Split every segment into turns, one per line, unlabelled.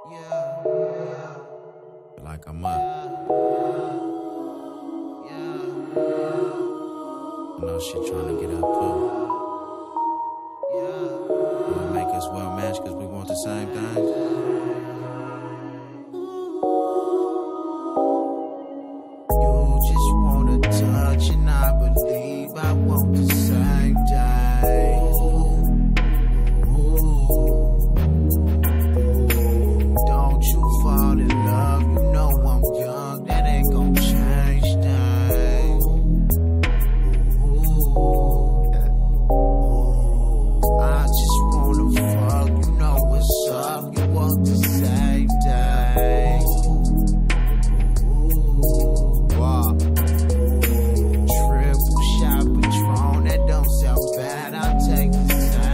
Like I'm up. I know she tryna get up too. Wanna make us well matched cause we want the same things. You just wanna touch and I believe I want the same thing. Don't you fall in love, you know I'm young, that ain't gon' change things. I just wanna fuck, you know what's up, you want the same thing. Wow. Triple shot Patron, that don't sound bad, I'll take the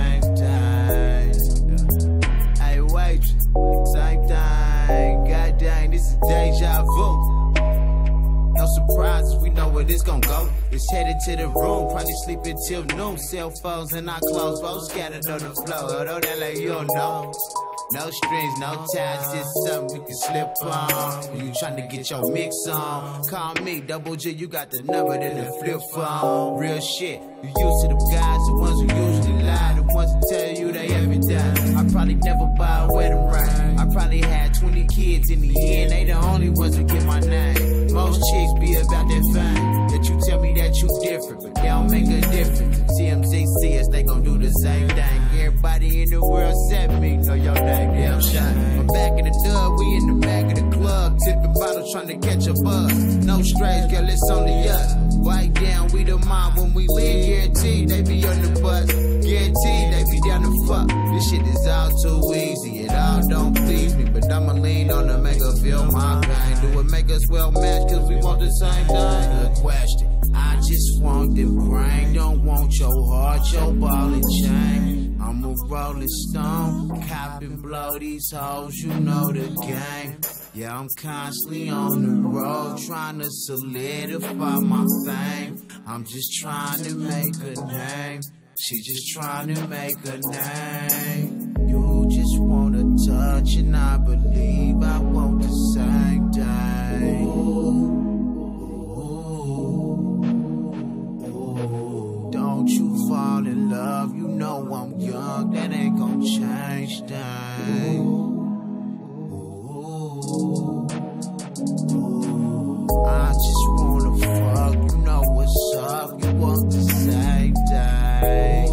same thing. Hey, wait, same thing. God dang, this is deja vu. No surprises, we know where this gon' go. It's headed to the room, probably sleeping till noon. Cell phones and our clothes, both scattered on the floor. Although that like you don't know. No strings, no ties, just something we can slip on. When you tryna get your mix on, call me, Double G, you got the number, then the flip phone. Real shit, you used to the guys, the ones who usually lie, the ones who tell you they everything. I probably never buy a wedding ring. I probably had 20 kids in the end, they the only ones who get my name. Most chicks be about that fame, that you tell me that you different, but they don't make a difference. TMZ see us, they gon' do the same thing. Everybody in the world except me know your name, damn shot. I'm back in the dub, we in the back of the club, tipping bottles trying to catch a buzz. No strays, girl, it's only us. White down, we the mob when we win, guaranteed they be on the bus. Guaranteed they be down to fuck. This shit is all too easy, it all don't please me, but I'ma lean on to make her feel my pain. Do it make us well matched cause we want the same thing? Good question. I just want the brain, don't want your heart, your ball and chain. I'm a rolling stone, cop and blow these hoes, you know the game. Yeah, I'm constantly on the road, trying to solidify my fame. I'm just trying to make a name, she just trying to make a name. You just wanna touch and I believe I want the same thing. Don't you fall in love, you know I'm young, that ain't gon' change things. I just wanna fuck, you know what's up, you want the same thing.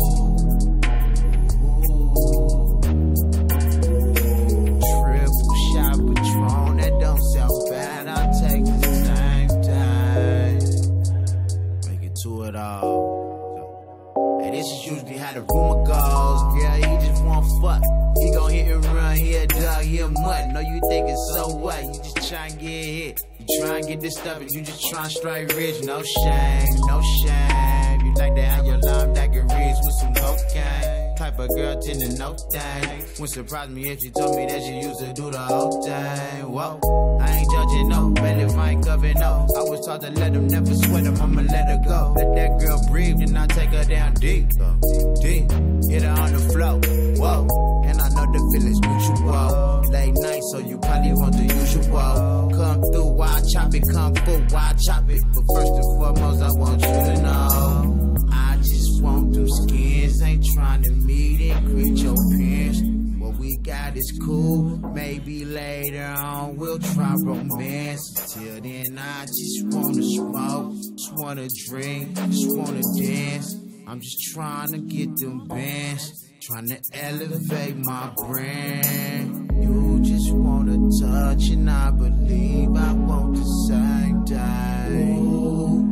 Triple shot Patron, that don't sound bad, I'll take the same thing. Make it to it all. Hey, this is usually how the rumor goes. Yeah, he just want fuck. He gon' hit and run, he a dog, he a mutt. No, you think it's so what? You just try and get hit. You try and get this stuff, and you just try and strike rich. No shame, no shame. You like to have your lime daiquiris with some cocaine. Type of girl tend to know things. Wouldn't surprise me if she told me that she used to do the whole thing. Whoa, I ain't judging, no. But if I ain't covering, no. I was taught to let them never sweat them, I'ma let her go. Let that girl breathe, then I take her down deep. Deep, hit her on the floor. Whoa, and I know the feeling's mutual. Late night, so you probably want the usual. Come through, why chop it, come through, why chop it. But first and foremost, I want you to know I just want them skins, ain't trying to meet and greet your parents. What we got is cool, maybe later on we'll try romance. Till then I just wanna smoke, just wanna drink, just wanna dance. I'm just trying to get them bands, trying to elevate my brand. You just wanna touch and I believe I want the same thing.